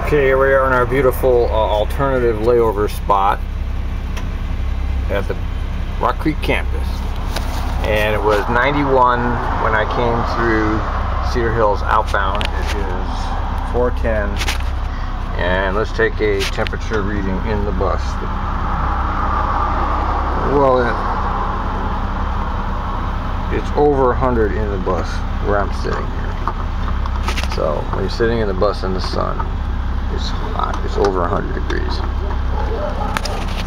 Okay, here we are in our beautiful alternative layover spot at the Rock Creek campus. And it was 91 when I came through Cedar Hills outbound. It is 4:10. And let's take a temperature reading in the bus. Well, it's over 100 in the bus where I'm sitting here. So when you're sitting in the bus in the sun, it's hot. It's over 100 degrees.